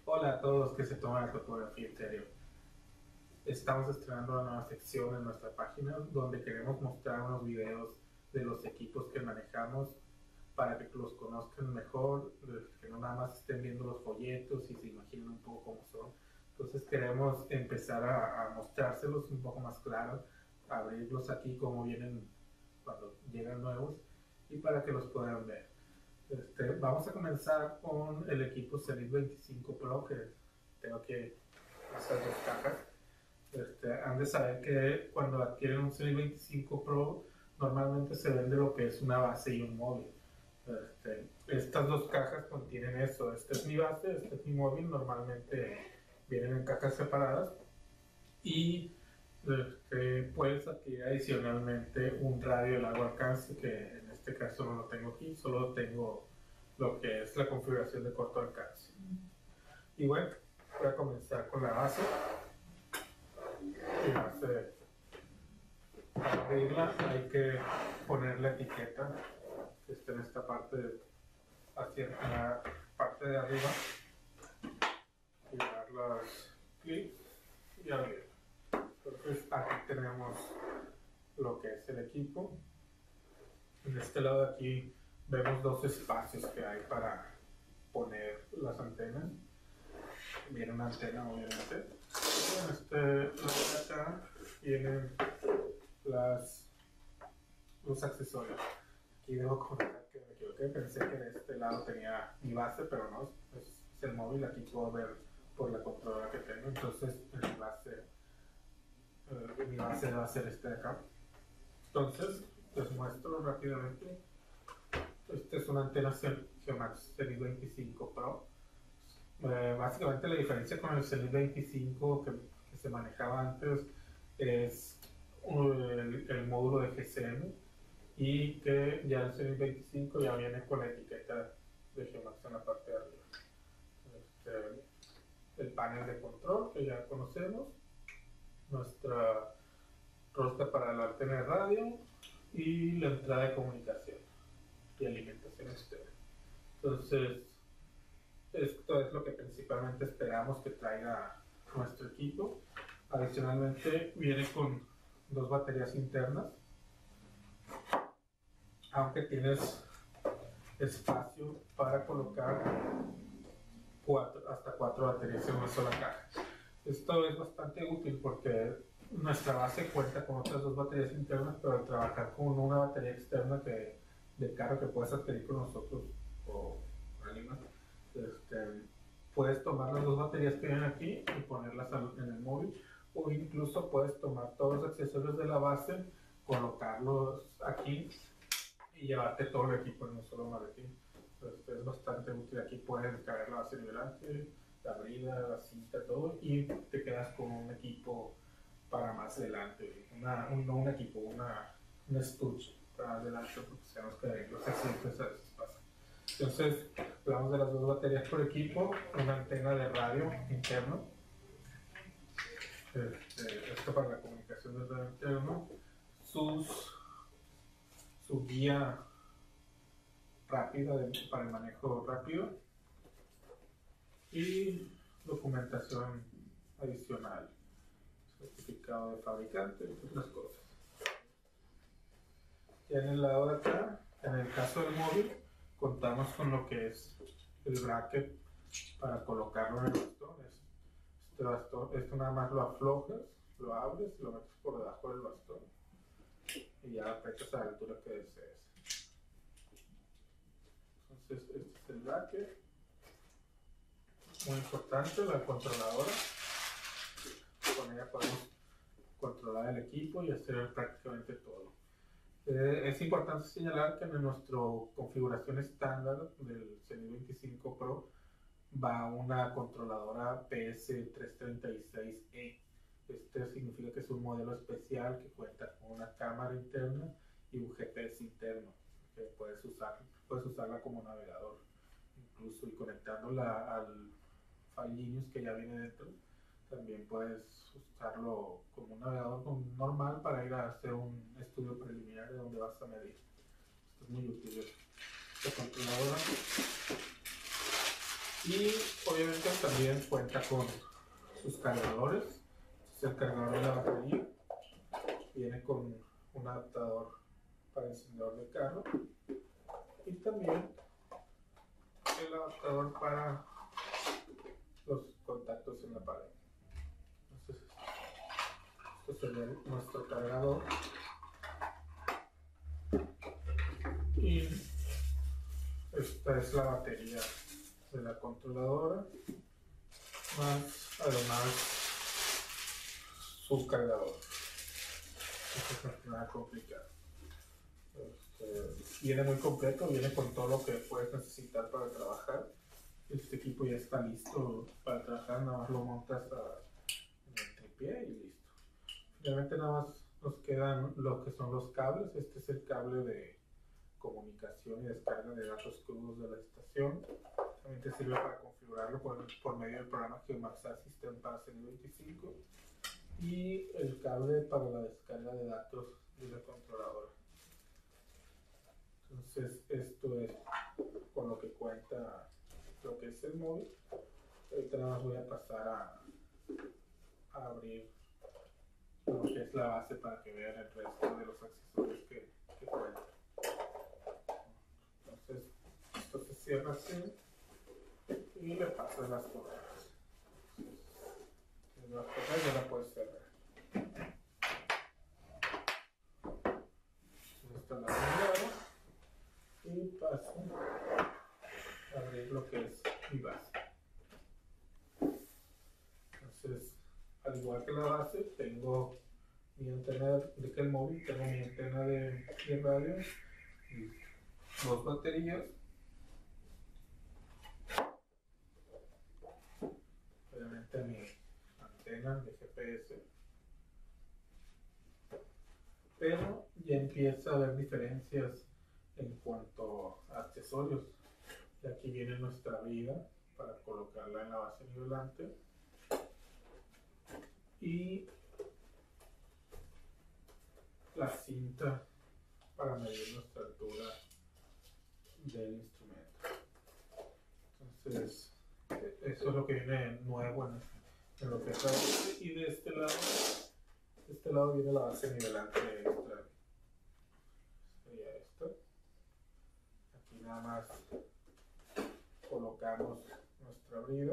Hola a todos que se toman la fotografía en serio. Estamos estrenando una nueva sección en nuestra página donde queremos mostrar unos videos de los equipos que manejamos para que los conozcan mejor, que no nada más estén viendo los folletos y se imaginen un poco cómo son. Entonces queremos empezar a mostrárselos un poco más claro, abrirlos aquí como vienen cuando llegan nuevos y para que los puedan ver. Vamos a comenzar con el equipo Zenith 25 Pro, que tengo que hacer dos cajas. Han de saber que cuando adquieren un Zenith 25 Pro normalmente se vende lo que es una base y un móvil. Estas dos cajas contienen eso. Esta es mi base, este es mi móvil. Normalmente vienen en cajas separadas y puedes adquirir adicionalmente un radio de largo alcance, que en este caso no lo tengo aquí, solo tengo lo que es la configuración de corto alcance. Y bueno, voy a comenzar con la base. La base, para abrirla hay que poner la etiqueta que está en esta parte, hacia la parte de arriba, y dar los clics y abrir. Entonces aquí tenemos lo que es el equipo. En este lado de aquí vemos dos espacios que hay para poner las antenas. Viene una antena, obviamente. Y en este lado de acá vienen los accesorios. Aquí debo comentar que me equivoqué, pensé que de este lado tenía mi base, pero no, es el móvil. Aquí puedo ver por la controladora que tengo, entonces mi base va a ser este de acá. Entonces les muestro rápidamente. Esta es una antena Geomax Zenith 25 Pro. Básicamente la diferencia con el Zenith 25 que se manejaba antes es el módulo de GSM, y que ya el Zenith 25 ya viene con la etiqueta de Geomax en la parte de arriba. El panel de control que ya conocemos, nuestra rosca para la antena de radio y la entrada de comunicación y alimentación externa. Entonces, esto es lo que principalmente esperamos que traiga nuestro equipo. Adicionalmente viene con dos baterías internas, aunque tienes espacio para colocar hasta cuatro baterías en una sola caja. Esto es bastante útil porque nuestra base cuenta con otras dos baterías internas, pero al trabajar con una batería externa de carro que puedes adquirir con nosotros o alguien más, puedes tomar las dos baterías que vienen aquí y ponerlas en el móvil, o incluso puedes tomar todos los accesorios de la base, colocarlos aquí y llevarte todo el equipo en un solo maletín. Es bastante útil. Aquí puedes cargar la base nivelante, la brida, la cinta, todo, y te quedas con un equipo para más adelante. Un equipo, un estuche para más adelante, porque sabemos que los accidentes a veces pasan. Entonces, hablamos de las dos baterías por equipo, una antena de radio interno, esto para la comunicación del radio interno, su guía rápida para el manejo rápido y documentación adicional, certificado de fabricante y otras cosas. Ya en el lado de acá, en el caso del móvil, contamos con lo que es el bracket para colocarlo en el bastón. Esto nada más lo aflojas, lo abres y lo metes por debajo del bastón y ya aprietas a la altura que desees. Entonces este es el bracket. Muy importante, la controladora. Con ella podemos controlar el equipo y hacer prácticamente todo. Es importante señalar que en nuestra configuración estándar del Zenith 25 Pro va una controladora PS336E. Este significa que es un modelo especial que cuenta con una cámara interna y un GPS interno, que puedes usarla como navegador, incluso, y conectándola al File Genius que ya viene dentro. También puedes usarlo como un navegador normal para ir a hacer un estudio preliminar de donde vas a medir. Esto es muy útil, esta controladora. Y obviamente también cuenta con sus cargadores. Este es el cargador de la batería. Viene con un adaptador para encendedor de carro y también el adaptador para los contactos en la pared. Entonces, esto sería nuestro cargador. Y esta es la batería de la controladora, más además su cargador. Esto no es nada complicado. Viene muy completo, viene con todo lo que puedes necesitar para trabajar. Este equipo ya está listo para trabajar, nada más lo montas en el tripié y listo. Finalmente nada más nos quedan lo que son los cables. Este es el cable de comunicación y descarga de datos crudos de la estación. También te sirve para configurarlo por medio del programa Geomaxa System para Serie 25. Y el cable para la descarga de datos de la controladora. Entonces esto es con lo que cuenta lo que es el móvil. Ahorita nada más voy a pasar a abrir lo que es la base para que vean el resto de los accesorios que cuenta. Entonces esto se cierra así y le pasas las correas. Las correas ya la puedes cerrar. Esta la cerramos y paso a abrir lo que es mi base. Entonces, al igual que la base, tengo mi antena de que el móvil, tengo mi antena de radio, y dos baterías, obviamente mi antena de GPS, pero ya empieza a haber diferencias en cuanto a accesorios. Y aquí viene nuestra brida para colocarla en la base nivelante y la cinta para medir nuestra altura del instrumento. Entonces, eso es lo que viene nuevo en lo que es la base. Y de este lado viene la base nivelante extra. Sería esta. Aquí nada más colocamos nuestra brida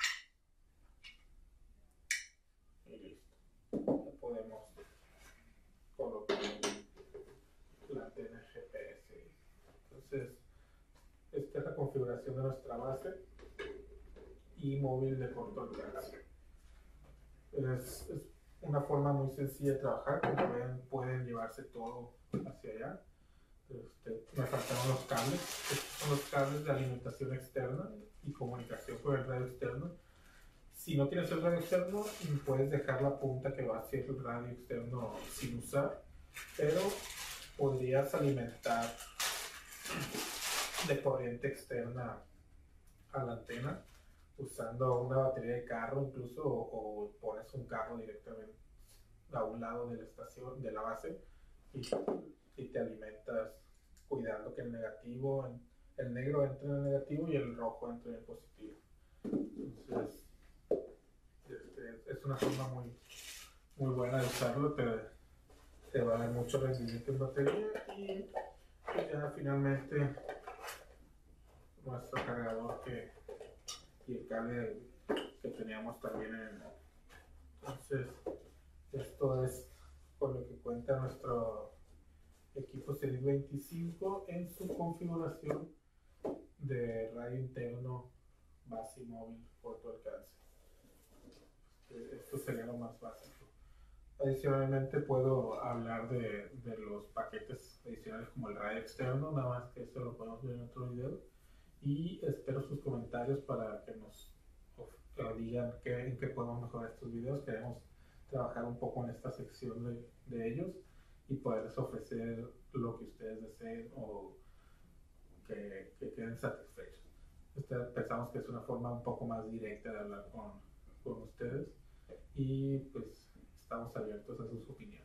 y listo. Ya podemos colocar la antena GPS. Entonces, esta es la configuración de nuestra base y móvil de corto alcance. Es una forma muy sencilla de trabajar. Como ven, pueden llevarse todo hacia allá. Me faltaron los cables. Estos son los cables de alimentación externa y comunicación con el radio externo. Si no tienes el radio externo, puedes dejar la punta que va hacia el radio externo sin usar, pero podrías alimentar de corriente externa a la antena usando una batería de carro incluso, o pones un carro directamente a un lado de la estación, de la base, y te alimentas cuidando que el negativo, el negro entre en el negativo y el rojo entre en el positivo. Entonces, es una forma muy buena de usarlo, te va a dar mucho rendimiento en batería y ya finalmente nuestro cargador y el cable que teníamos también en el móvil. Entonces, esto es con lo que cuenta nuestro equipo Series 25 en su configuración de radio interno, base y móvil corto alcance. Esto sería lo más básico. Adicionalmente puedo hablar de los paquetes adicionales como el radio externo, nada más que eso lo podemos ver en otro video. Y espero sus comentarios para que nos digan en qué podemos mejorar estos videos. Queremos trabajar un poco en esta sección de ellos y poderles ofrecer lo que ustedes deseen o que queden satisfechos. Pensamos que es una forma un poco más directa de hablar con ustedes y pues estamos abiertos a sus opiniones.